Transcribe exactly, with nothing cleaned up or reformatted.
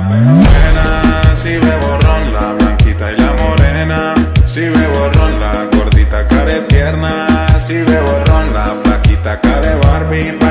Buena, si bebo ron, la blanquita y la morena. Si bebo ron, la gordita care tierna. Si bebo ron, la flaquita care Barbie.